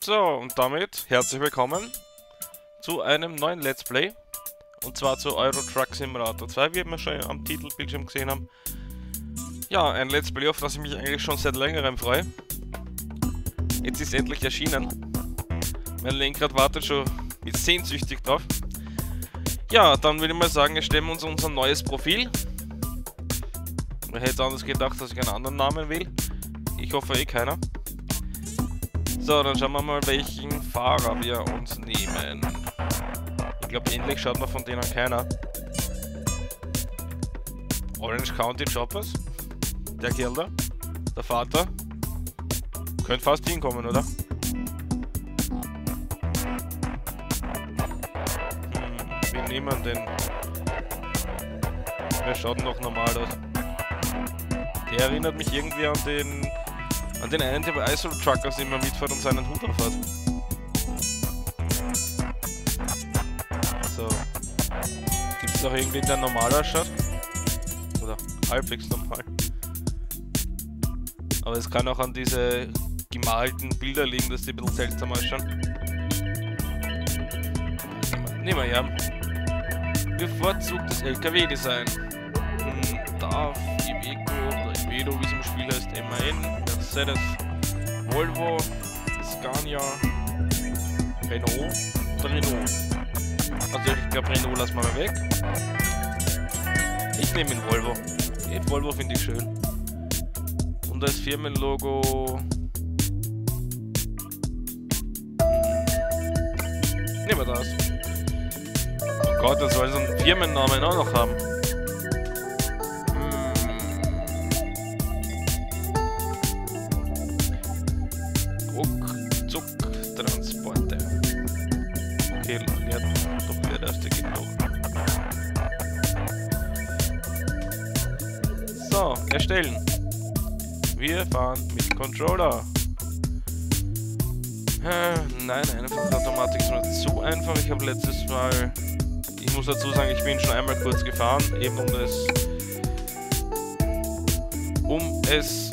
So, und damit herzlich willkommen zu einem neuen Let's Play. Und zwar zu Euro Truck Simulator 2, wie wir schon am Titelbildschirm gesehen haben. Ja, ein Let's Play, auf das ich mich eigentlich schon seit längerem freue. Jetzt ist es endlich erschienen. Mein Lenkrad wartet schon mit sehnsüchtig drauf. Ja, dann würde ich mal sagen, erstellen wir uns unser neues Profil. Wer hätte anders gedacht, dass ich einen anderen Namen will? Ich hoffe eh keiner. So, dann schauen wir mal, welchen Fahrer wir uns nehmen. Ich glaube, endlich schaut man von denen keiner. Orange County Choppers. Der Kerl da. Der Vater. Könnte fast hinkommen, oder? Wie nehmen den? Wer schaut noch normal aus? Der erinnert mich irgendwie an den einen, der bei Ice Truckers immer mitfährt und seinen Hut aufhat. So. Gibt es noch irgendwie, der normal ausschaut? Oder halbwegs normal. Aber es kann auch an diese gemalten Bilder liegen, dass die ein bisschen seltsam ausschauen. Nehmen wir ja. Bevorzugtes LKW-Design. Darf Iveco oder Iveco, wie es im Spiel heißt, MAN, Mercedes, Volvo, Scania, Renault oder Renault. Also ich glaube, Renault lassen wir mal weg. Ich nehme den Volvo. Den Volvo finde ich schön. Und als Firmenlogo nehmen wir das. Oh Gott, das soll so einen Firmennamen auch noch haben. Transporte. Okay, ja, doch der erste geht noch. So, erstellen. Wir fahren mit Controller. Nein, einfach Automatik ist mir zu einfach. Ich habe letztes Mal, ich muss dazu sagen, ich bin schon einmal kurz gefahren, eben um es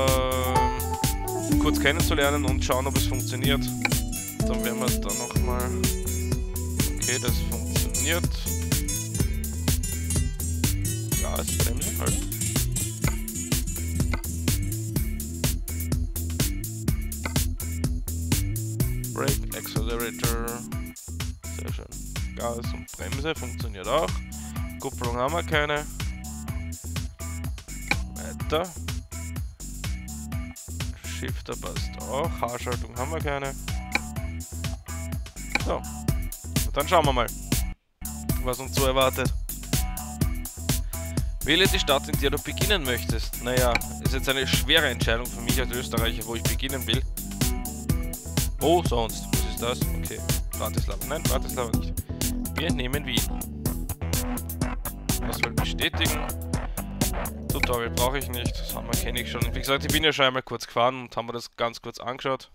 kurz kennenzulernen und schauen, ob es funktioniert. Dann werden wir da nochmal. Okay, das funktioniert. Gasbremse halt. Brake, Accelerator. Sehr schön. Gas und Bremse funktioniert auch. Kupplung haben wir keine. Weiter. Shifter passt auch. Haarschaltung haben wir keine. So. Und dann schauen wir mal, was uns so erwartet. Wähle die Stadt, in der du beginnen möchtest. Naja, ist jetzt eine schwere Entscheidung für mich als Österreicher, wo ich beginnen will. Wo sonst? Was ist das? Okay. Bratislava. Nein, Bratislava nicht. Wir nehmen Wien. Was soll bestätigen? Tutorial brauche ich nicht. Das haben wir, kenne ich schon. Wie gesagt, ich bin ja schon einmal kurz gefahren und haben wir das ganz kurz angeschaut.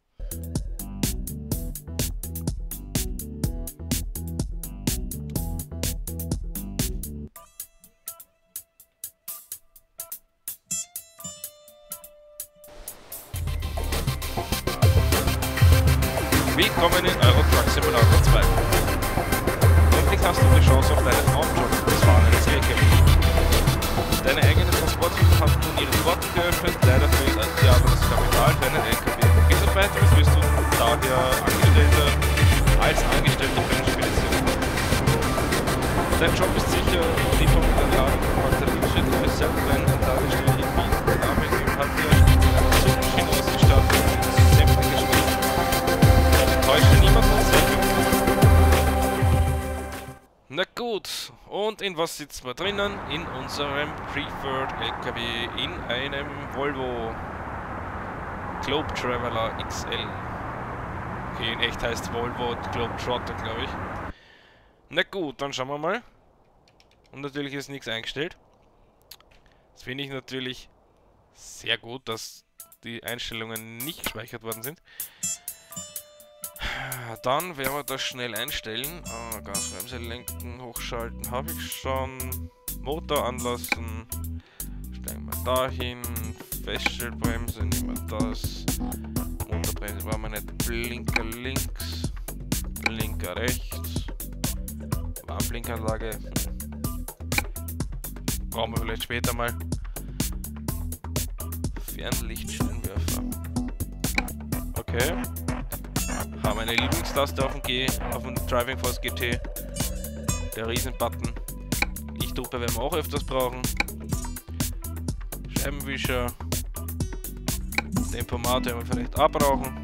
Willkommen in Euro Truck Simulator 2. Endlich hast du die Chance auf deinen Traumjob, das Fahren eines LKW. Deine eigene Transportfirma hat nun ihre Pforten geöffnet, leider fehlt dir aber das Kapital für einen LKW. Bis auf weiteres wirst du daher als Angestellter für eine Spedition. Dein Job ist sicher, Lieferung der Laden von Batterien ist selbst wenn ein Ladestelle in Wien. Damit hat dir eine Zugmaschine ausgestattet und sämtliche Spiele. Täusche niemanden sicher. Na gut, und in was sitzen wir drinnen? In unserem Preferred LKW, in einem Volvo Globe Traveler XL. Okay, in echt heißt Volvo Globetrotter, glaube ich. Na gut, dann schauen wir mal. Und natürlich ist nichts eingestellt. Das finde ich natürlich sehr gut, dass die Einstellungen nicht gespeichert worden sind. Dann werden wir das schnell einstellen. Gasbremse lenken, hochschalten habe ich schon. Motor anlassen. Steigen wir dahin. Feststellbremse, nehmen wir das. Motor War man nicht Blinker links, Blinker rechts, Warnblinkanlage. Brauchen wir vielleicht später mal. Fernlichtscheinwerfer. Okay. Haben eine Lieblingstaste auf dem auf dem Driving Force GT. Der Riesenbutton. Lichthupe werden wir auch öfters brauchen. Scheibenwischer. Tempomat werden wir vielleicht auch brauchen.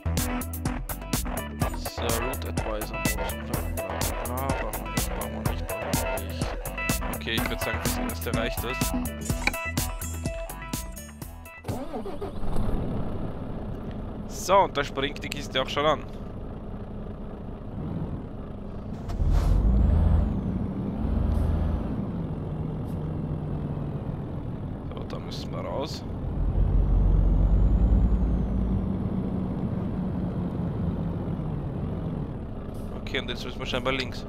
So, Route Advisor. Brauchen wir nicht. Okay, ich würde sagen, das erste reicht das. So, und da springt die Kiste auch schon an. So, da müssen wir raus. Okay, und jetzt müssen wir scheinbar links.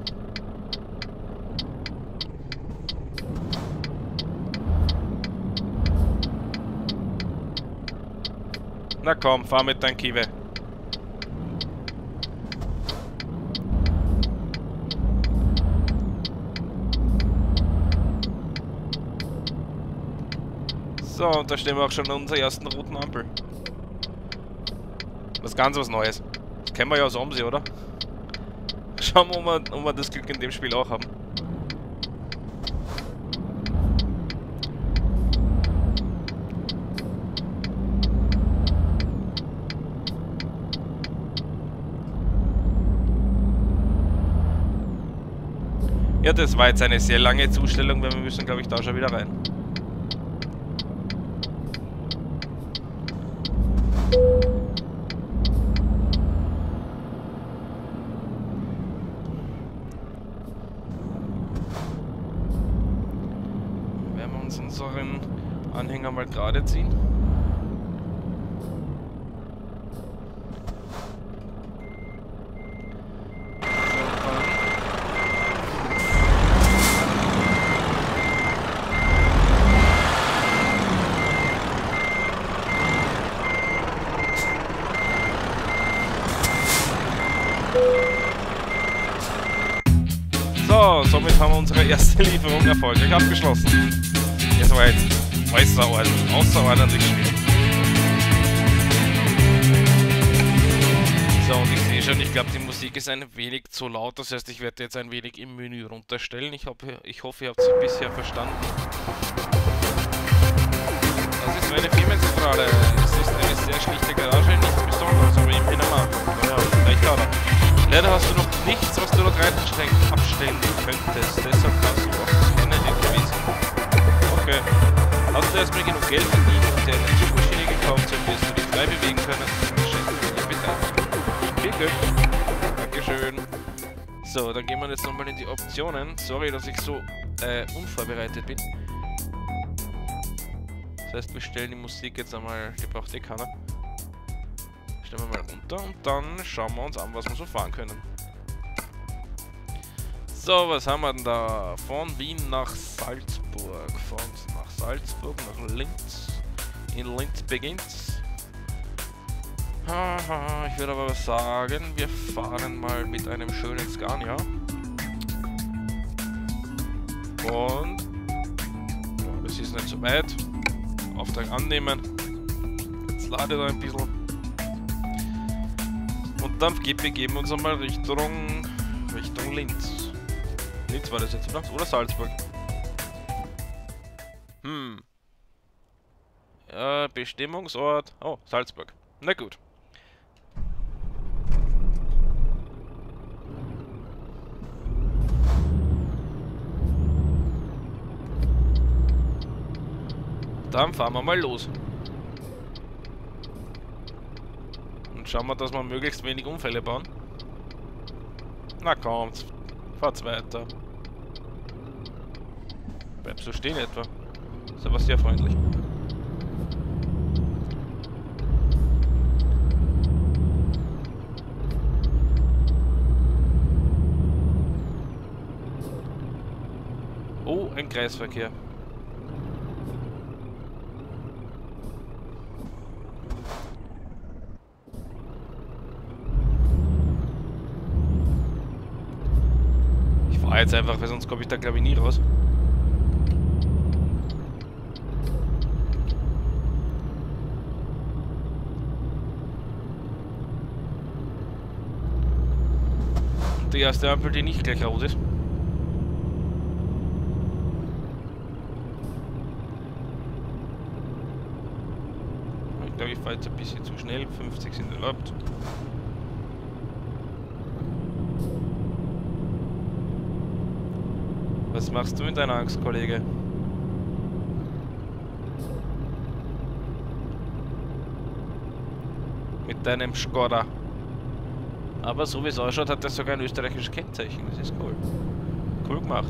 Na komm, fahr mit deinem Kiwe. So, und da stehen wir auch schon an unserer ersten roten Ampel. Was ganz was Neues. Das kennen wir ja aus Omsi, oder? Schauen wir, ob wir das Glück in dem Spiel auch haben. Ja, das war jetzt eine sehr lange Zustellung, weil wir müssen, glaube ich, da schon wieder rein. Werden wir uns unseren Anhänger mal gerade ziehen. So, somit haben wir unsere erste Lieferung erfolgreich abgeschlossen. Das war jetzt außerordentlich schwer. So, und ich sehe schon, ich glaube, die Musik ist ein wenig zu laut. Das heißt, ich werde jetzt ein wenig im Menü runterstellen. Ich hoffe, ihr habt es bisher verstanden. Das ist meine Firmenzentrale. Es ist eine sehr schlichte Garage, nichts Besonderes, aber immerhin am Anfang. Naja, vielleicht auch. Leider hast du noch nichts, was du dort abstellen könntest. Deshalb kannst du auch keine gewesen. Okay. Hast du erstmal genug Geld verdient und dir eine Zugmaschine gekauft, so wirst du dich frei bewegen können. Schenken wir dir bitte. Viel Glück. Dankeschön. So, dann gehen wir jetzt nochmal in die Optionen. Sorry, dass ich so unvorbereitet bin. Das heißt, wir stellen die Musik jetzt einmal, die braucht eh keiner. Stellen wir mal runter und dann schauen wir uns an, was wir so fahren können. So, was haben wir denn da? Von Wien nach Salzburg. Von nach Salzburg nach Linz. In Linz beginnt's. Haha, ich würde aber sagen, wir fahren mal mit einem schönen Scania. Und ja, es ist nicht so weit. Auftrag annehmen. Jetzt ladet er ein bisschen. Und dann begeben wir uns einmal Richtung Linz. Linz war das jetzt, oder Salzburg? Ja, Bestimmungsort. Oh, Salzburg. Na gut. Dann fahren wir mal los. Und schauen wir, dass wir möglichst wenig Unfälle bauen. Na kommt, fahrt's weiter. Bleibst du stehen etwa? Ist aber sehr freundlich. Oh, ein Kreisverkehr. jetzt einfach, weil sonst komme ich da glaube ich nie raus. Und die erste Ampel, die nicht gleich rot ist. Ich glaube, ich fahre jetzt ein bisschen zu schnell. 50 sind erlaubt. Was machst du mit deiner Angst, Kollege? Mit deinem Skoda. Aber so wie es ausschaut, hat er sogar ein österreichisches Kennzeichen. Das ist cool. Cool gemacht.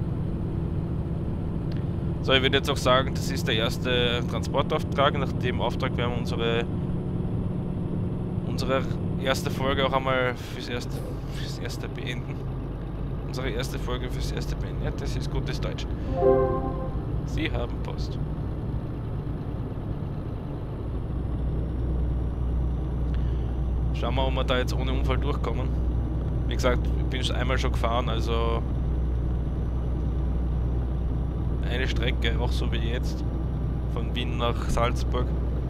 So, ich würde jetzt auch sagen, das ist der erste Transportauftrag. Nach dem Auftrag werden wir unsere erste Folge auch einmal fürs erste beenden. Unsere erste Folge fürs erste beenden. Ja, das ist gutes Deutsch. Sie haben Post. Schauen wir, ob wir da jetzt ohne Unfall durchkommen. Wie gesagt, ich bin einmal schon gefahren, also eine Strecke, auch so wie jetzt, von Wien nach Salzburg.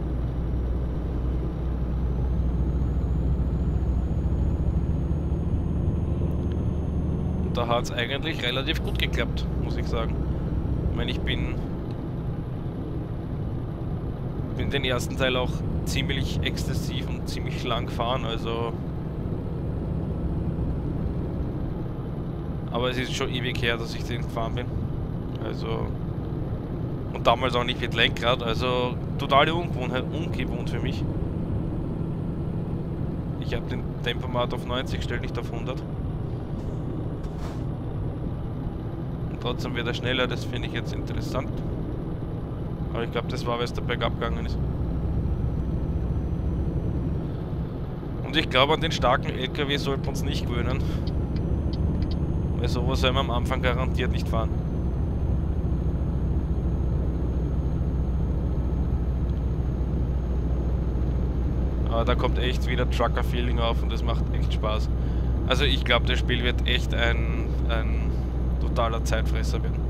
Und da hat es eigentlich relativ gut geklappt, muss ich sagen. Ich meine, ich bin den ersten Teil auch ziemlich exzessiv und ziemlich lang gefahren, also. Aber es ist schon ewig her, dass ich den gefahren bin. Also. Und damals auch nicht mit Lenkrad, also total ungewohnt für mich. Ich habe den Tempomat auf 90 gestellt, nicht auf 100. Und trotzdem wird er schneller, das finde ich jetzt interessant. Aber ich glaube, das war, weil es da bergab gegangen ist. Und ich glaube, an den starken LKW sollten wir uns nicht gewöhnen. Weil sowas soll man am Anfang garantiert nicht fahren. Aber da kommt echt wieder Trucker-Feeling auf und das macht echt Spaß. Also ich glaube, das Spiel wird echt ein totaler Zeitfresser werden.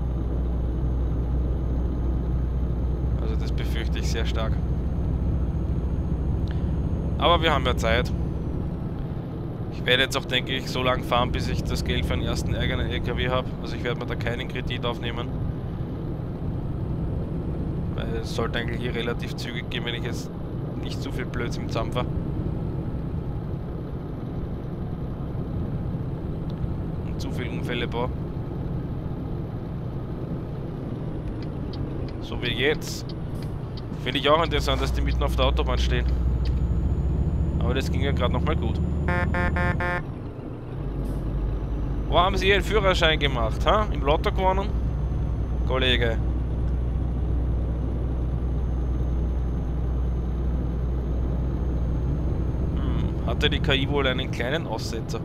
Also das befürchte ich sehr stark. Aber wir haben ja Zeit. Ich werde jetzt auch, denke ich, so lange fahren, bis ich das Geld für einen ersten eigenen LKW habe. Also ich werde mir da keinen Kredit aufnehmen. Weil es sollte eigentlich hier relativ zügig gehen, wenn ich jetzt nicht zu viel Blödsinn zusammenfahre. Und zu viel Unfälle baue. So wie jetzt. Finde ich auch interessant, dass die mitten auf der Autobahn stehen. Aber das ging ja gerade nochmal gut. Wo haben Sie Ihren Führerschein gemacht? Ha? Im Lotto gewonnen? Kollege. Hatte die KI wohl einen kleinen Aussetzer?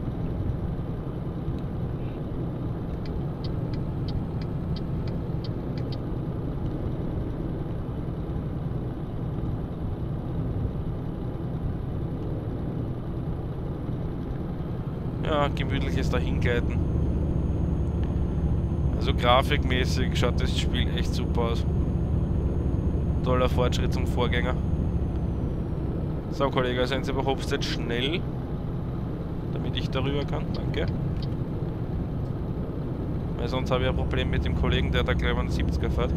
Ja, gemütliches Dahingleiten. Also grafikmäßig schaut das Spiel echt super aus. Toller Fortschritt zum Vorgänger. So, Kollege, seien Sie überhaupt jetzt schnell, damit ich darüber kann. Danke. Weil sonst habe ich ein Problem mit dem Kollegen, der da gleich einen 70er fährt.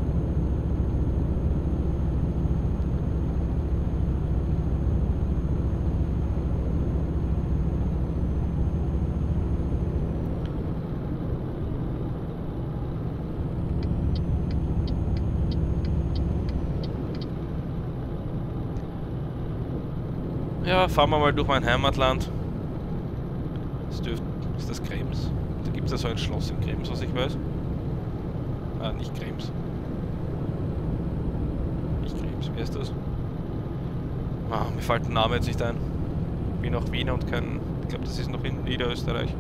Ja, fahren wir mal durch mein Heimatland. Ist das Krems? Da gibt es ja so ein Schloss in Krems, was ich weiß. Ah, nicht Krems. Nicht Krems, wie heißt das? Ah, mir fällt der Name jetzt nicht ein. Ich bin auch Wiener und kein... Ich glaube, das ist noch in Niederösterreich.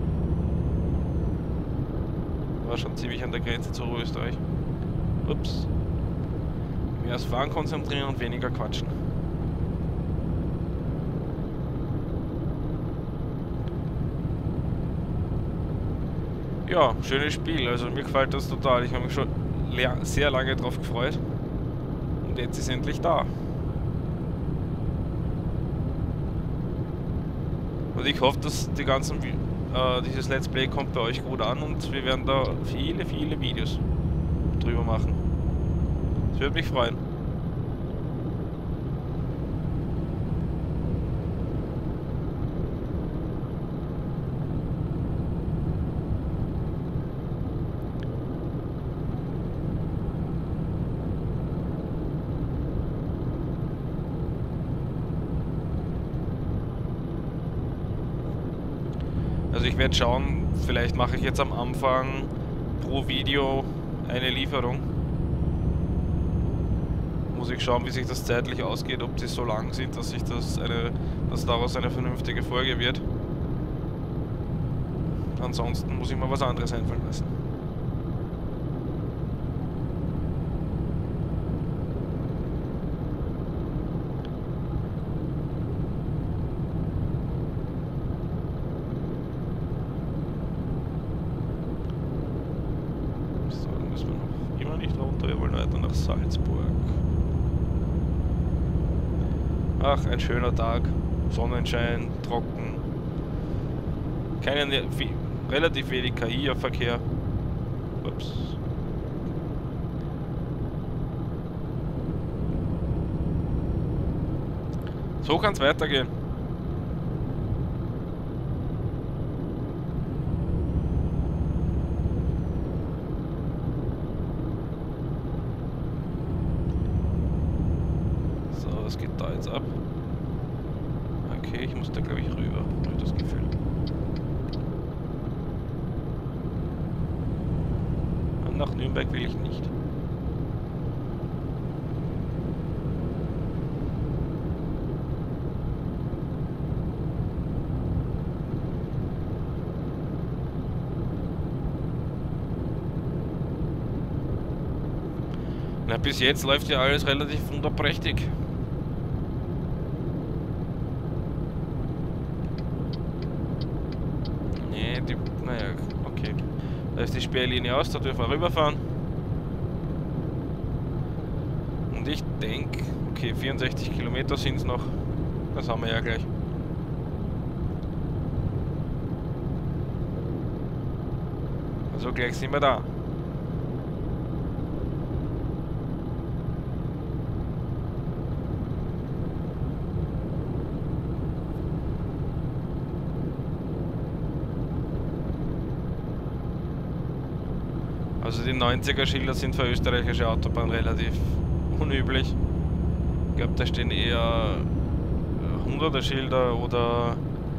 War schon ziemlich an der Grenze zu Österreich. Ups. Mehr aufs Fahren konzentrieren und weniger quatschen. Ja, schönes Spiel. Also mir gefällt das total. Ich habe mich schon sehr lange drauf gefreut. Und jetzt ist es endlich da. Und ich hoffe, dass dieses Let's Play kommt bei euch gut an und wir werden da viele, viele Videos drüber machen. Das würde mich freuen. Also ich werde schauen, vielleicht mache ich jetzt am Anfang pro Video eine Lieferung. Muss ich schauen, wie sich das zeitlich ausgeht, ob die so lang sind, dass dass daraus eine vernünftige Folge wird. Ansonsten muss ich mir was anderes einfallen lassen. Wir wollen weiter nach Salzburg. Ach, ein schöner Tag. Sonnenschein, trocken. Relativ wenig KI-Verkehr. Ups. So kann es weitergehen. Was geht da jetzt ab? Okay, ich muss da glaube ich rüber, habe ich das Gefühl. Und nach Nürnberg will ich nicht. Na, bis jetzt läuft ja alles relativ wunderprächtig. Naja, okay. Da ist die Sperrlinie aus, da dürfen wir rüberfahren. Und ich denke, okay, 64 Kilometer sind es noch. Das haben wir ja gleich. Also gleich sind wir da. Also die 90er Schilder sind für österreichische Autobahnen relativ unüblich. Ich glaube, da stehen eher 100er Schilder oder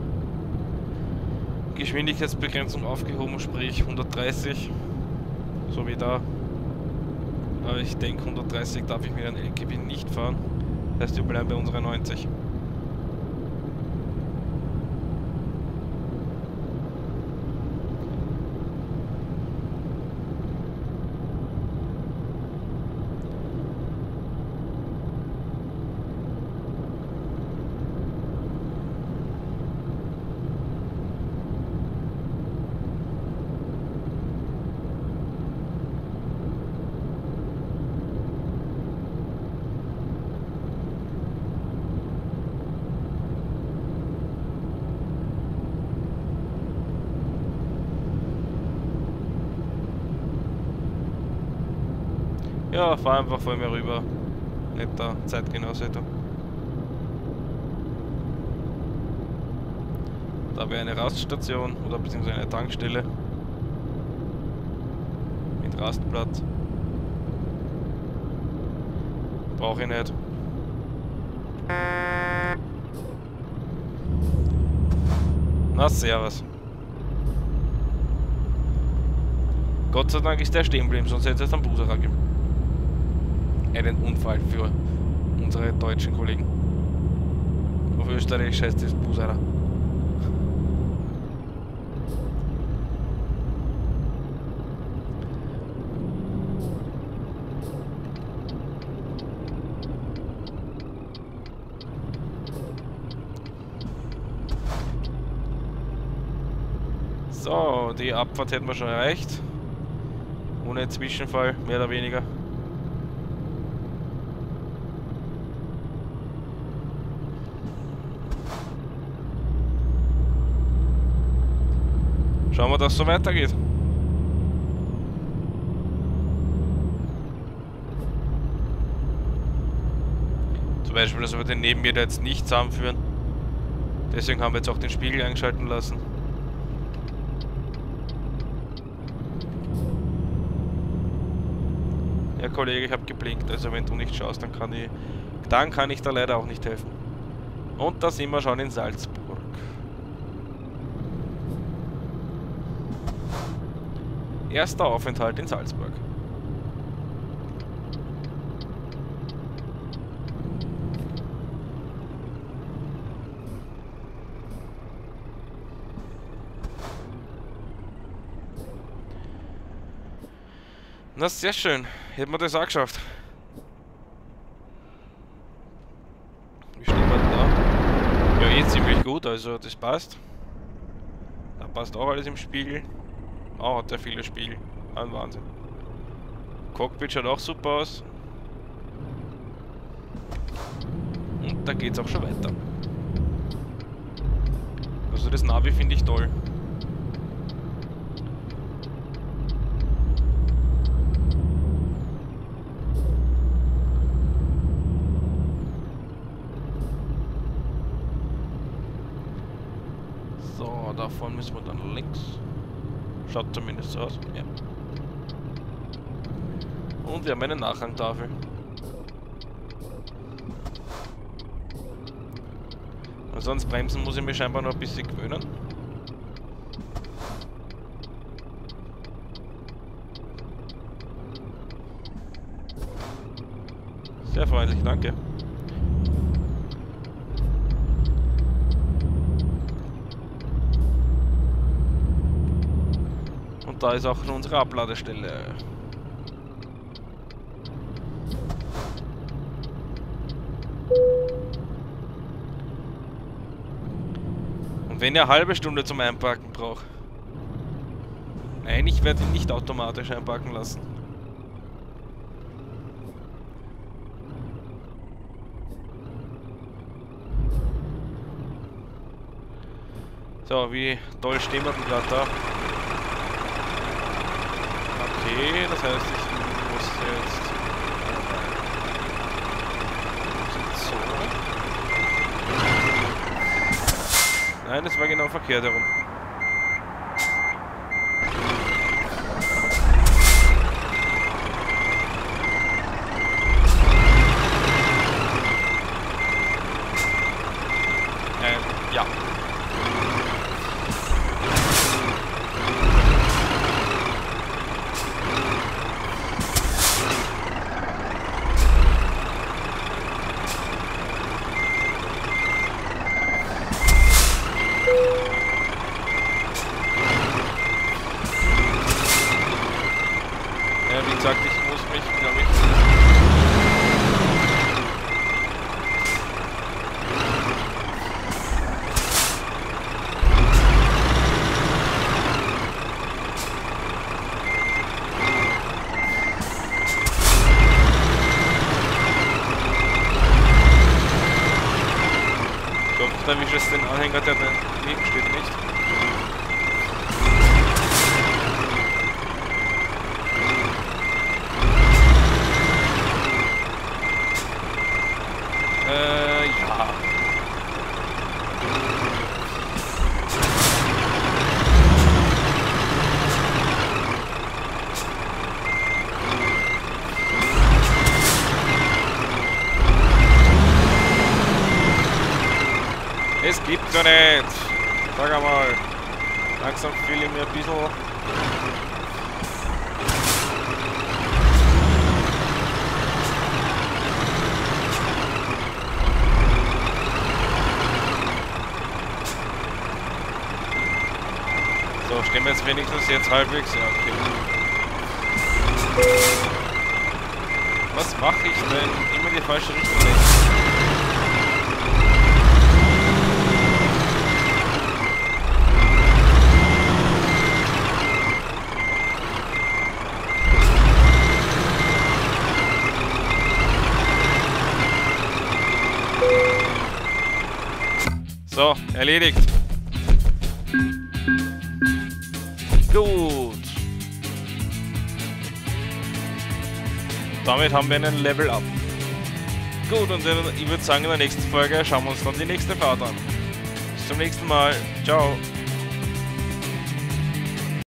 Geschwindigkeitsbegrenzung aufgehoben, sprich 130, so wie da. Aber ich denke 130 darf ich mit einem LKW nicht fahren. Das heißt, wir bleiben bei unserer 90. Ja, fahr einfach vor mir rüber. Netter Zeitgenosse. Da wäre eine Raststation oder beziehungsweise eine Tankstelle. Mit Rastplatz. Brauche ich nicht. Na, servus. Gott sei Dank ist der stehen geblieben, sonst hätte es einen Buserer gegeben. Einen Unfall für unsere deutschen Kollegen. Auf Österreich heißt es Buserer. So, die Abfahrt hätten wir schon erreicht. Ohne Zwischenfall, mehr oder weniger. Schauen wir, dass es so weitergeht. Zum Beispiel, dass wir den neben mir da jetzt nicht zusammenführen. Deswegen haben wir jetzt auch den Spiegel eingeschalten lassen. Ja, Kollege, ich habe geblinkt, also wenn du nicht schaust, dann kann ich da leider auch nicht helfen. Und da sind wir schon in Salzburg. Erster Aufenthalt in Salzburg. Na, sehr schön. Hätten wir das auch geschafft. Wie steht man da? Ja, eh ziemlich gut, also das passt. Da passt auch alles im Spiegel. Oh, hat der viele Spiegel. Ein Wahnsinn. Cockpit schaut auch super aus. Und da geht's auch schon weiter. Also das Navi finde ich toll. So, davon müssen wir dann links. Schaut zumindest so aus. Ja. Und wir haben eine Nachrangtafel. Sonst bremsen muss ich mich scheinbar noch ein bisschen gewöhnen. Sehr freundlich, danke. Und da ist auch unsere Abladestelle. Und wenn ihr eine halbe Stunde zum Einparken braucht. Nein, ich werde ihn nicht automatisch einparken lassen. So, wie toll stehen wir denn gerade da? Okay, das heißt, ich muss jetzt... So. Nein, das war genau verkehrt herum. Ja. Ja, wie gesagt, ich muss mich, glaube ich... Ich hoffe, da erwische es den Anhänger, der daneben steht, nicht. Ja. Es gibt ja nicht. Sag einmal. Langsam fühle ich mir ein bisschen. So, stehen wir jetzt wenigstens jetzt halbwegs. Ja, okay. Was mache ich denn? Immer in die falsche Richtung. So, erledigt. Gut. Damit haben wir einen Level Up. Gut, und ich würde sagen, in der nächsten Folge schauen wir uns dann die nächste Fahrt an. Bis zum nächsten Mal. Ciao.